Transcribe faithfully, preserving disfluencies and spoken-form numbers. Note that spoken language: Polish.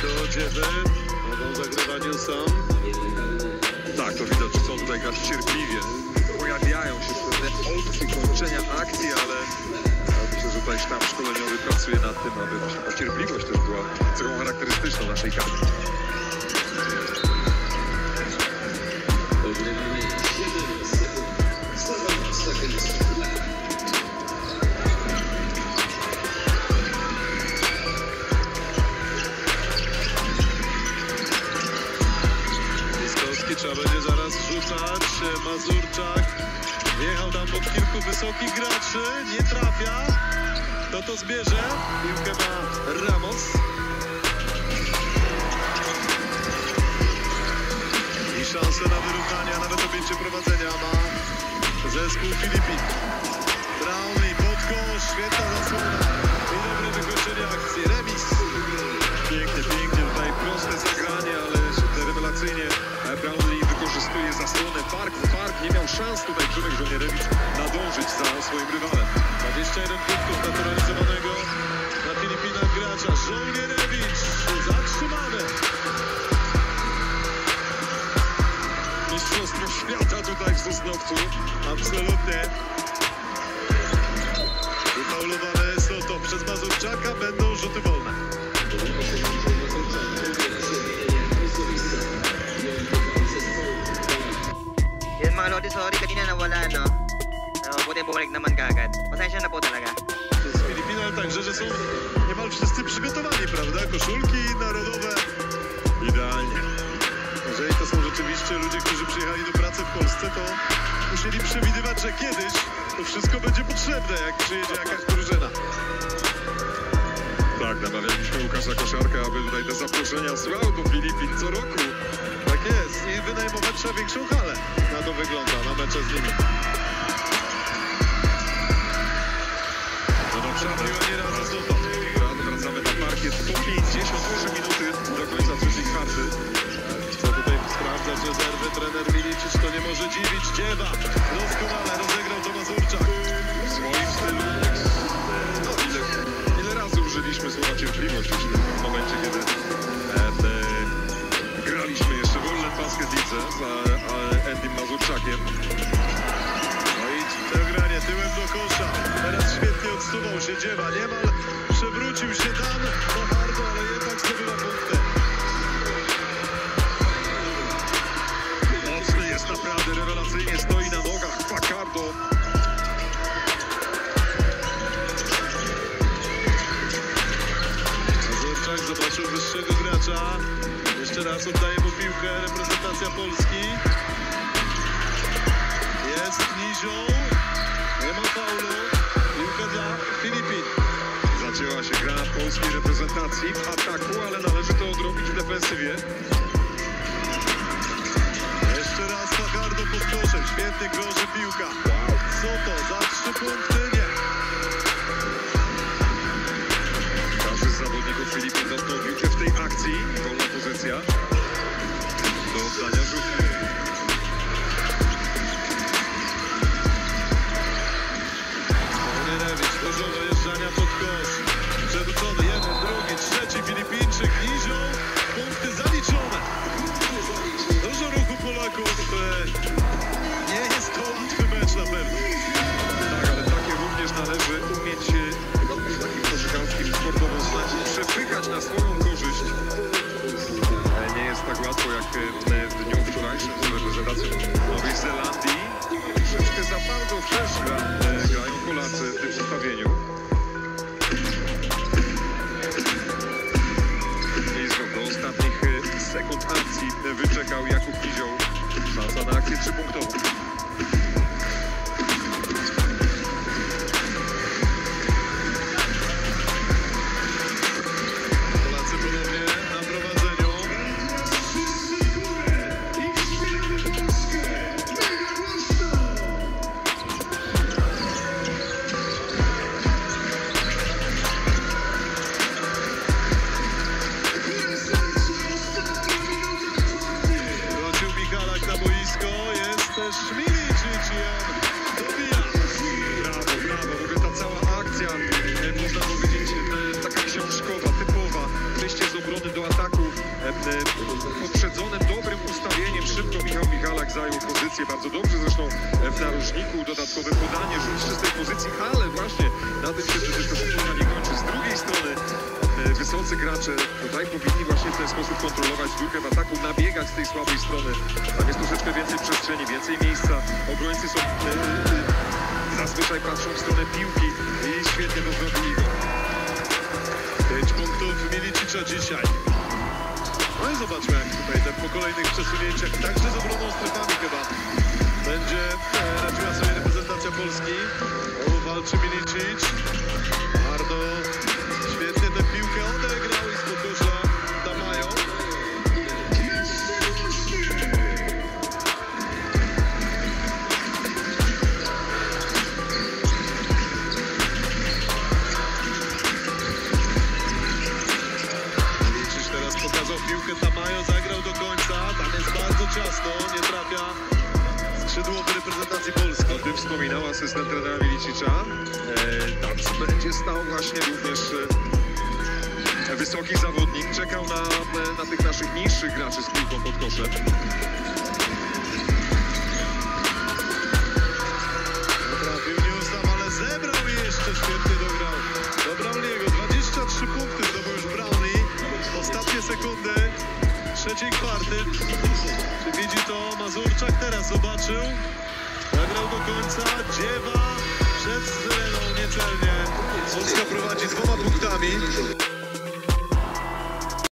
do dziewy. Mogą zagrywać sam. Tak, to widać, że są tutaj grać cierpliwie. Pojawiają się pewne opcje kończenia akcji, ale myślę, że tutaj sztab szkoleniowy pracuje nad tym, aby właśnie ta cierpliwość też była cechą charakterystyczną naszej kadry. Trzeba będzie zaraz rzucać. Mazurczak wjechał tam pod kilku wysokich graczy. Nie trafia. Kto to zbierze? Piłkę ma Ramos. I szansę na wyrównanie, a nawet objęcie prowadzenia ma zespół Filipin. Brownlee pod kosz. Świetna zasłona. I dobre wykończenie akcji. Remis. Pięknie, pięknie. Tutaj proste zagranie, ale rewelacyjnie Brownlee wykorzystuje zasłonę. Park w park. Nie miał szans tutaj Grzymek Żołnierewicz nadążyć za swoim rywalem. dwadzieścia jeden punktów naturalizowanego na Filipinach gracza. Żołnierewicz zatrzymany. Mistrzostwo świata tutaj w Sosnowcu. Absolutnie. Wyfaulowane Soto przez Mazurczaka. Będą rzuty wolne. Yung mga Lodi, sorry, kanina nawala, no? Uh, buti bumalik naman kagad. Pasensya na po talaga. Z Filipinami także, że są niemal wszyscy przygotowani, prawda? Koszulki narodowe. Idealnie. Jeżeli to są rzeczywiście ludzie, którzy przyjechali do pracy w Polsce, to musieli przewidywać, że kiedyś to wszystko będzie potrzebne, jak przyjedzie jakaś drużyna. Tak, namawialiśmy Łukasza Koszarka, aby tutaj te zaproszenia słał do Filipin co roku. Tak jest. I wynajmować trzeba większą halę. Na to wygląda, na mecze z nimi. No dobrze, ale nie raz z dotąd. Wracamy na parkiet po pięćdziesiąt trzy minuty do końca trzeciej kwarty. Chce tutaj sprawdzać rezerwy trener Milicic, to nie może dziwić. Dziewa doskonale rozegrał to Mazurczak. W swoim stylu. No, ile, ile razy użyliśmy słowa cierpliwość już w momencie, kiedy e, te, graliśmy jeszcze w World Basket Lidze z Endym Mazurczakiem. No i to granie tyłem do kosza. Teraz świetnie odsuwał się Dziewa. Niemal przewrócił się tam za bardzo, ale jednak zdobywa punkty. Mocny jest naprawdę, rewelacyjnie stoi na nogach. Facardo. Mazurczak zobaczył wyższego gracza. Jeszcze raz oddaje mu piłkę reprezentacja Polski. Jest Nizioł. Nie ma faulu. Piłka dla Filipin. Zaczęła się gra polskiej reprezentacji w ataku, ale należy to odrobić w defensywie. Jeszcze raz Facardo pod koszem. Świetnie krąży piłka. Soto za trzy punkty. Nie. Każdy z zawodników Filipin dotknął piłkę w tej akcji. Wolna pozycja do oddania rzutu. Żołnierewicz, dużo dojeżdżania pod kosz. Przewrócony, jeden, drugi, trzeci Filipińczyk. Nizioł, punkty zaliczone. Dużo ruchu Polaków. Nie jest to łatwy mecz na pewno. Tak, ale takie również należy umieć w takim koszykarskim sportowym znacie przepychać na swoją korzyść. Nie jest tak łatwo jak w dniu wczorajszym z reprezentacją Nowej Zelandii. Troszeczkę za bardzo wszerz gra, grają Polacy w tym ustawieniu. Blisko do ostatnich sekund akcji wyczekał Jakub Nizioł. Szansa na akcję trzypunktową. Polacy pozycję, bardzo dobrze zresztą w narożniku, dodatkowe podanie, rzut z czystej pozycji, ale właśnie na tym się przecież to spotkanie kończy. Z drugiej strony wysocy gracze tutaj powinni właśnie w ten sposób kontrolować piłkę w ataku, nabiegać z tej słabej strony. Tam jest troszeczkę więcej przestrzeni, więcej miejsca. Obrońcy są e, e, zazwyczaj patrzą w stronę piłki i świetnie to zrobili. Pięć punktów Milicicza dzisiaj. No i zobaczmy, jak tutaj ten po kolejnych przesunięciach, także z obroną strefami chyba, będzie e, radziła sobie reprezentacja Polski. O, walczy Milicic. Bardzo świetnie tę piłkę odegrał i z kosza Damają. Milicic teraz pokazał piłkę, Damają zagrał do końca. Tam jest bardzo ciasno, nie trafia skrzydłowy reprezentacji Polski. O tym wspominał asystent trenera Milicicza. E, tam będzie stał właśnie również e, wysoki zawodnik. Czekał na, na tych naszych niższych graczy z piłką pod koszem. Trafił Newsam, ale zebrał i jeszcze świetnie dograł. Do Brownliego dwadzieścia trzy punkty zdobył już Brownlee. Ostatnie sekundy trzeciej kwarty. Czy widzi to Mazurczak? Teraz zobaczył. Zagrał do końca. Dziewa przed Syreną niecelnie. Polska prowadzi z dwoma punktami.